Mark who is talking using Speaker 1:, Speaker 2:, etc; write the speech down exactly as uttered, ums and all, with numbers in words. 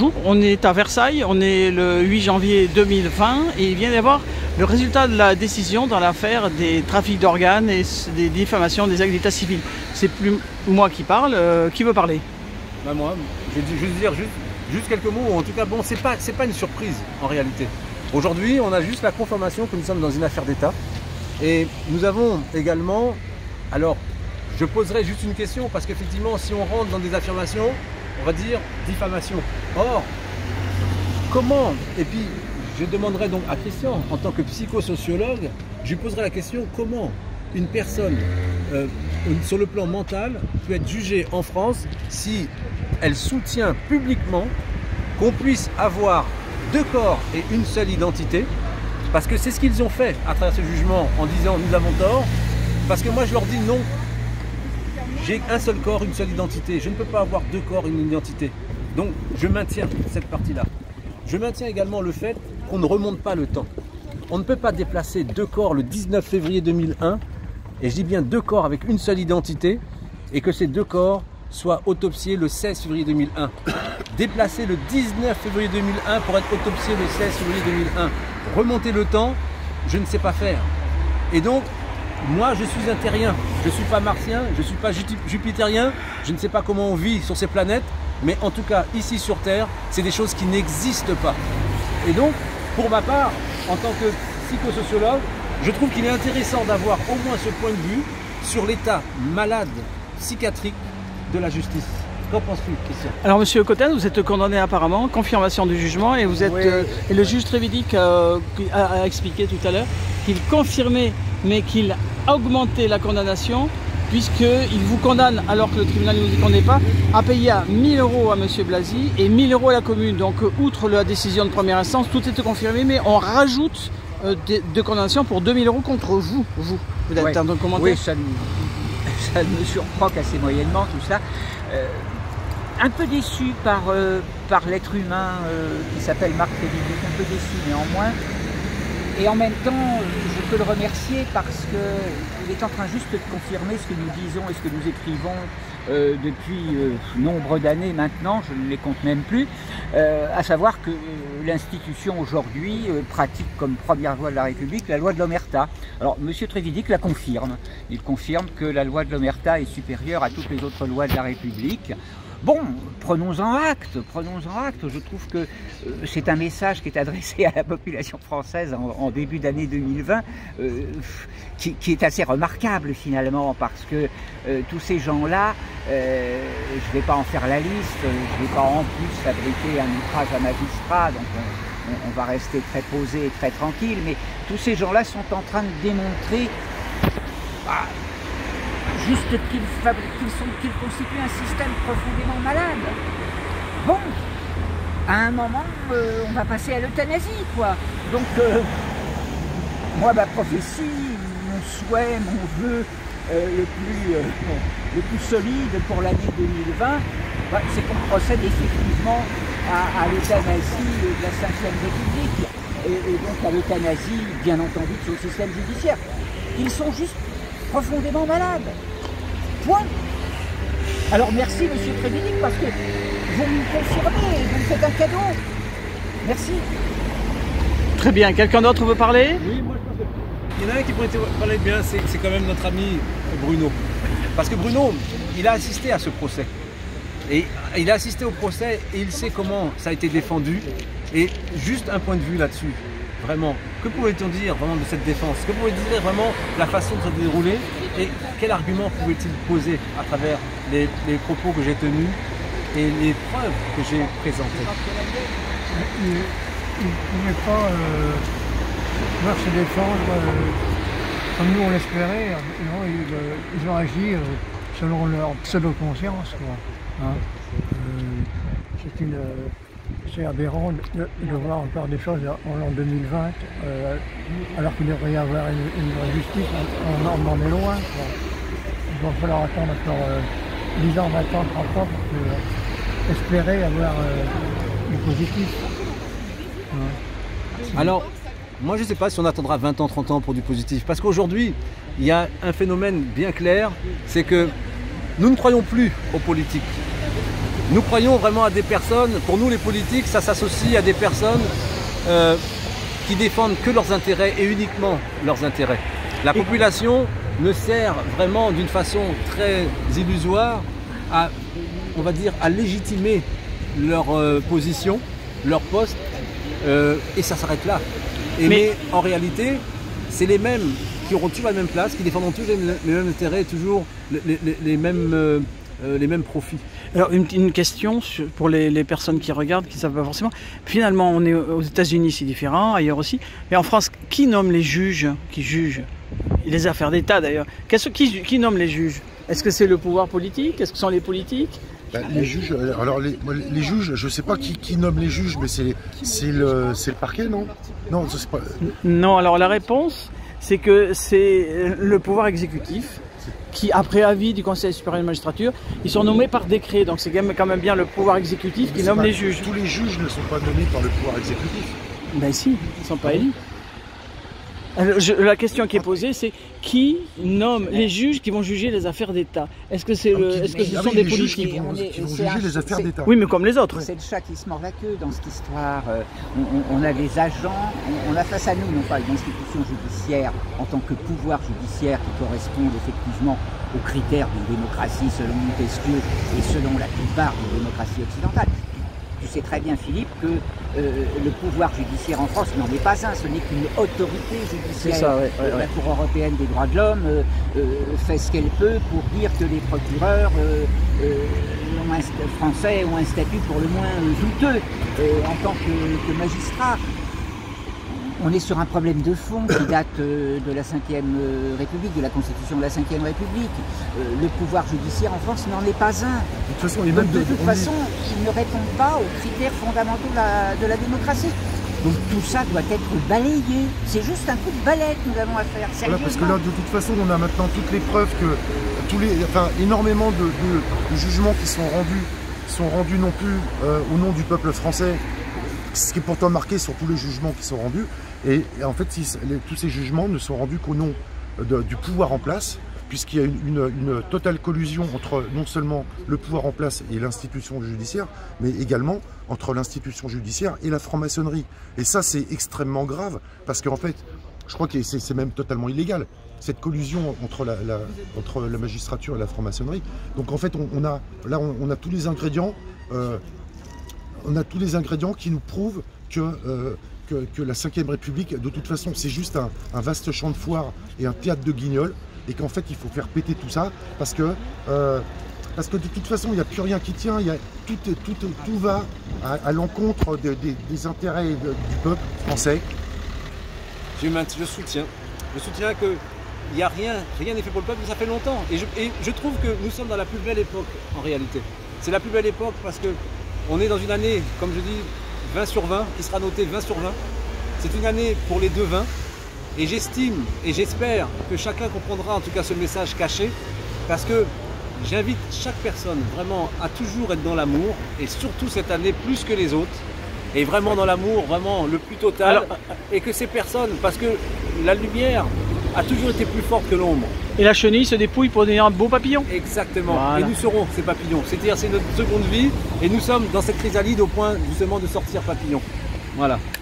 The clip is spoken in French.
Speaker 1: On est à Versailles, on est le huit janvier deux mille vingt et il vient d'y avoir le résultat de la décision dans l'affaire des trafics d'organes et des diffamations des actes d'état civil. C'est plus moi qui parle, euh, qui veut parler?
Speaker 2: Bah moi, je vais juste dire juste, juste quelques mots. En tout cas, bon, c'est pas, c'est pas une surprise en réalité. Aujourd'hui, on a juste la confirmation que nous sommes dans une affaire d'État. Et nous avons également, alors je poserai juste une question parce qu'effectivement, si on rentre dans des affirmations, on va dire diffamation. Or, comment, et puis je demanderai donc à Christian, en tant que psychosociologue, je lui poserai la question comment une personne, euh, sur le plan mental, peut être jugée en France si elle soutient publiquement qu'on puisse avoir deux corps et une seule identité, parce que c'est ce qu'ils ont fait à travers ce jugement en disant nous avons tort, parce que moi je leur dis non. J'ai un seul corps, une seule identité. Je ne peux pas avoir deux corps, une identité. Donc, je maintiens cette partie-là. Je maintiens également le fait qu'on ne remonte pas le temps. On ne peut pas déplacer deux corps le dix-neuf février deux mille un, et je dis bien deux corps avec une seule identité, et que ces deux corps soient autopsiés le seize février deux mille un. Déplacer le dix-neuf février deux mille un pour être autopsié le seize février deux mille un. Remonter le temps, je ne sais pas faire. Et donc, moi, je suis un terrien, je ne suis pas martien, je ne suis pas jupitérien, je ne sais pas comment on vit sur ces planètes, mais en tout cas, ici sur Terre, c'est des choses qui n'existent pas. Et donc, pour ma part, en tant que psychosociologue, je trouve qu'il est intéressant d'avoir au moins ce point de vue sur l'état malade psychiatrique de la justice. Qu'en penses-tu, Christian?
Speaker 1: Alors, Monsieur Cotten, vous êtes condamné apparemment, confirmation du jugement, et vous êtes, oui. euh, et le juge Trévidic euh, a, a expliqué tout à l'heure qu'il confirmait, mais qu'il a augmenté la condamnation, puisqu'il vous condamne, alors que le tribunal ne vous y condamne pas, à payer à mille euros à Monsieur Blasi et mille euros à la commune. Donc, outre la décision de première instance, tout était confirmé, mais on rajoute euh, de, de condamnation pour deux mille euros contre vous. Vous, vous êtes en train de commenter?
Speaker 3: Oui, ça, ça me surprend qu'assez moyennement tout ça. Euh, un peu déçu par, euh, par l'être humain euh, qui s'appelle Marc Trévidic, un peu déçu néanmoins. Et en même temps, je peux le remercier parce qu'il est en train juste de confirmer ce que nous disons et ce que nous écrivons euh, depuis euh, nombre d'années maintenant, je ne les compte même plus, euh, à savoir que euh, l'institution aujourd'hui euh, pratique comme première loi de la République la loi de l'Omerta. Alors, M. Trévidic la confirme. Il confirme que la loi de l'Omerta est supérieure à toutes les autres lois de la République. Bon, prenons-en acte, prenons-en acte. Je trouve que euh, c'est un message qui est adressé à la population française en, en début d'année deux mille vingt, euh, qui, qui est assez remarquable finalement, parce que euh, tous ces gens-là, euh, je ne vais pas en faire la liste, je ne vais pas en plus fabriquer un outrage à magistrat, donc on, on, on va rester très posé et très tranquille, mais tous ces gens-là sont en train de démontrer... Bah, juste qu'ils qu'ils qu'ils constituent un système profondément malade. Bon, à un moment, euh, on va passer à l'euthanasie, quoi. Donc, euh, moi, ma prophétie, mon souhait, mon vœu euh, le, plus, euh, le plus solide pour l'année deux mille vingt, bah, c'est qu'on procède effectivement à, à l'euthanasie de la cinquième République, et, et donc à l'euthanasie, bien entendu, de ce système judiciaire. Ils sont juste profondément malades. Point. Alors merci Monsieur Trévidic parce que vous me confirmez, vous me faites un cadeau. Merci.
Speaker 1: Très bien. Quelqu'un d'autre veut parler?
Speaker 2: Oui, moi je pense qu'il y en a un qui pourrait parler bien, c'est quand même notre ami Bruno. Parce que Bruno, il a assisté à ce procès. Et il a assisté au procès et il sait comment ça a été défendu. Et juste un point de vue là-dessus. Vraiment, que pouvait-on dire vraiment de cette défense? Que pouvait-il dire vraiment la façon de se dérouler? Et quel argument pouvait-il poser à travers les, les propos que j'ai tenus et les preuves que j'ai présentées?
Speaker 4: Il ne pouvait pas euh, pouvoir se défendre euh, comme nous on l'espérait. Non, ils, euh, ils ont agi euh, selon leur pseudo-conscience. Hein. Euh, C'est une... Euh, C'est aberrant de, de voir encore des choses en l'an deux mille vingt, euh, alors qu'il devrait y avoir une, une vraie justice, on, on en est loin. Quoi. Il va falloir attendre encore euh, dix ans, vingt ans, trente ans pour que, euh, espérer avoir euh, du positif. Ouais.
Speaker 2: Alors, moi je ne sais pas si on attendra vingt ans, trente ans pour du positif, parce qu'aujourd'hui, il y a un phénomène bien clair, c'est que nous ne croyons plus aux politiques. Nous croyons vraiment à des personnes, pour nous les politiques, ça s'associe à des personnes euh, qui défendent que leurs intérêts et uniquement leurs intérêts. La population ne sert vraiment d'une façon très illusoire à, on va dire, à légitimer leur euh, position, leur poste, euh, et ça s'arrête là. Et mais... mais en réalité, c'est les mêmes qui auront toujours la même place, qui défendront toujours les, les mêmes intérêts et toujours les, les, les, mêmes, euh, les mêmes profits.
Speaker 1: Alors une, une question pour les, les personnes qui regardent, qui ne savent pas forcément. Finalement, on est aux États-Unis, c'est différent, ailleurs aussi. Mais en France, qui nomme les juges qui jugent les affaires d'État d'ailleurs? Qui, qui nomme les juges? Est-ce que c'est le pouvoir politique? Est-ce que ce sont les politiques?
Speaker 5: Ben, les juges, alors les, les juges, je ne sais pas qui, qui nomme les juges, mais c'est le, le parquet, non? Non, c'est pas.
Speaker 1: Non, alors la réponse, c'est que c'est le pouvoir exécutif qui, après avis du Conseil supérieur de la magistrature, ils sont nommés par décret. Donc c'est quand même bien le pouvoir exécutif qui nomme
Speaker 5: pas,
Speaker 1: les juges.
Speaker 5: Tous les juges ne sont pas nommés par le pouvoir exécutif.
Speaker 1: Ben si, ils ne sont pas élus. Alors, je, la question qui est posée, c'est qui nomme les juges qui vont juger les affaires d'État? Est-ce que, c'est le, est -ce que ce sont des politiques
Speaker 5: qui vont, qui vont juger les affaires d'État?
Speaker 1: Oui, mais comme les autres.
Speaker 3: C'est le chat qui se mord la queue dans cette histoire. On, on, on a des agents, on, on a face à nous non pas une institution judiciaire en tant que pouvoir judiciaire qui correspond effectivement aux critères d'une démocratie selon Montesquieu et selon la plupart des démocraties occidentales. Tu sais très bien, Philippe, que euh, le pouvoir judiciaire en France n'en est pas un, ce n'est qu'une autorité judiciaire.
Speaker 1: Ça, ouais, ouais, ouais.
Speaker 3: La Cour européenne des droits de l'homme euh, euh, fait ce qu'elle peut pour dire que les procureurs euh, euh, ont un, français ont un statut pour le moins euh, douteux euh, en tant que, que magistrat. On est sur un problème de fond qui date euh, de la cinquième euh, République, de la Constitution de la cinquième République. Euh, le pouvoir judiciaire en France n'en est pas un.
Speaker 5: De toute façon, il
Speaker 3: Donc,
Speaker 5: de,
Speaker 3: de toute façon il ne répond pas aux critères fondamentaux de la, de la démocratie. Donc tout ça doit être balayé. C'est juste un coup de balai que nous avons à faire.
Speaker 5: Voilà, parce que là, de toute façon, on a maintenant toutes les preuves que tous les, enfin, énormément de, de, de jugements qui sont rendus, sont rendus non plus euh, au nom du peuple français, ce qui est pourtant marqué sur tous les jugements qui sont rendus. Et, et en fait, si, les, tous ces jugements ne sont rendus qu'au nom de, du pouvoir en place, puisqu'il y a une, une, une totale collusion entre non seulement le pouvoir en place et l'institution judiciaire, mais également entre l'institution judiciaire et la franc-maçonnerie. Et ça, c'est extrêmement grave, parce qu'en fait, je crois que c'est même totalement illégal, cette collusion entre la, la, entre la magistrature et la franc-maçonnerie. Donc en fait, on, on a, là, on, on a tous les ingrédients, euh, on a tous les ingrédients qui nous prouvent que... Euh, Que, que la cinquième République, de toute façon, c'est juste un, un vaste champ de foire et un théâtre de guignol, et qu'en fait, il faut faire péter tout ça, parce que, euh, parce que de toute façon, il n'y a plus rien qui tient, il y a, tout, tout, tout va à, à l'encontre de, de, des intérêts de, du peuple français.
Speaker 2: Je, je soutiens, je soutiens que il n'y a rien, rien n'est fait pour le peuple, ça fait longtemps, et je, et je trouve que nous sommes dans la plus belle époque, en réalité. C'est la plus belle époque parce que on est dans une année, comme je dis, vingt sur vingt, qui sera noté vingt sur vingt. C'est une année pour les deux vins. Et j'estime et j'espère que chacun comprendra en tout cas ce message caché. Parce que j'invite chaque personne vraiment à toujours être dans l'amour. Et surtout cette année plus que les autres. Et vraiment dans l'amour, vraiment le plus total. Alors, et que ces personnes, parce que la lumière a toujours été plus forte que l'ombre.
Speaker 1: Et la chenille se dépouille pour devenir un beau papillon.
Speaker 2: Exactement.
Speaker 1: Voilà.
Speaker 2: Et nous serons ces papillons. C'est-à-dire c'est notre seconde vie. Et nous sommes dans cette chrysalide au point justement de sortir papillon. Voilà.